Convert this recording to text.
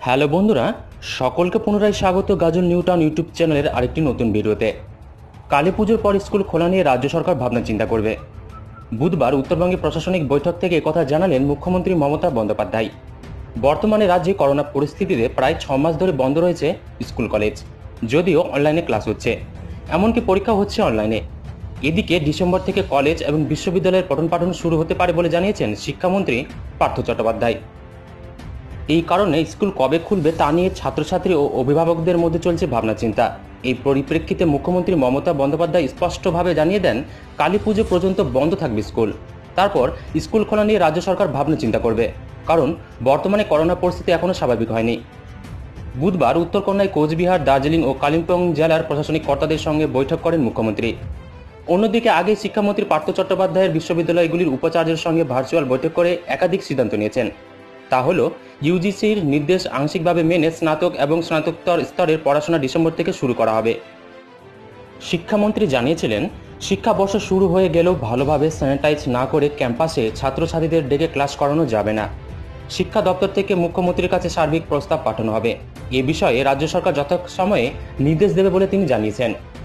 Hello বন্ধুরা, সকলকে পুনরায় স্বাগত গাজল নিউটাউন ইউটিউব চ্যানেলের আরেকটি নতুন ভিডিওতে। কালী পুজোর পর স্কুল খোলা নিয়ে রাজ্য সরকার ভাবনা চিন্তা করবে। বুধবার উত্তরবঙ্গে প্রশাসনিক বৈঠক থেকে একথা জানালেন মুখ্যমন্ত্রী মমতা বন্দ্যোপাধ্যায়। বর্তমানে রাজ্যে করোনা পরিস্থিতিতে প্রায় 6 মাস ধরে বন্ধ রয়েছে স্কুল কলেজ, যদিও অনলাইনে ক্লাস হচ্ছে, এমনকি পরীক্ষা হচ্ছে অনলাইনে। এদিকে ডিসেম্বর থেকে কলেজ এবং বিশ্ববিদ্যালয়ের পঠন পাঠন শুরু হতে পারে বলে জানিয়েছেন শিক্ষামন্ত্রী পার্থ চট্টোপাধ্যায়। এই কারণে স্কুল কবে খুলবে তা নিয়ে ছাত্রছাত্রী ও অভিভাবকদের মধ্যে চলছে ভাবনা চিন্তা। এই পরিপ্রেক্ষিতে মুখ্যমন্ত্রী মমতা বন্দ্যোপাধ্যায় স্পষ্টভাবে জানিয়ে দেন, কালী পুজো পর্যন্ত বন্ধ থাকবে স্কুল। তারপর স্কুল খোলা নিয়ে রাজ্য সরকার ভাবনা চিন্তা করবে, কারণ বর্তমানে করোনা পরিস্থিতি এখনও স্বাভাবিক হয়নি। বুধবার উত্তরকন্যায় কোচবিহার, দার্জিলিং ও কালিম্পং জেলার প্রশাসনিক কর্তাদের সঙ্গে বৈঠক করেন মুখ্যমন্ত্রী। অন্যদিকে আগে শিক্ষামন্ত্রী পার্থ চট্টোপাধ্যায়ের বিশ্ববিদ্যালয়গুলির উপাচার্যের সঙ্গে ভার্চুয়াল বৈঠক করে একাধিক সিদ্ধান্ত নিয়েছেন। তা হল, ইউজিসির নির্দেশ আংশিকভাবে মেনে স্নাতক এবং স্নাতকোত্তর স্তরের পড়াশোনা ডিসেম্বর থেকে শুরু করা হবে। শিক্ষামন্ত্রী জানিয়েছিলেন, শিক্ষাবর্ষ শুরু হয়ে গেলেও ভালোভাবে স্যানিটাইজ না করে ক্যাম্পাসে ছাত্রছাত্রীদের ডেকে ক্লাস করানো যাবে না। শিক্ষা দপ্তর থেকে মুখ্যমন্ত্রীর কাছে সার্বিক প্রস্তাব পাঠানো হবে। এ বিষয়ে রাজ্য সরকার যথাসময়ে নির্দেশ দেবে বলে তিনি জানিয়েছেন।